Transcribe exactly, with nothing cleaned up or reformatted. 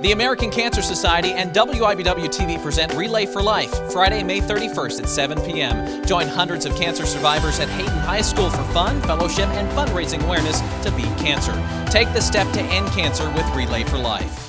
The American Cancer Society and W I B W T V present Relay for Life, Friday, May thirty-first at seven p m Join hundreds of cancer survivors at Hayden High School for fun, fellowship, and fundraising awareness to beat cancer. Take the step to end cancer with Relay for Life.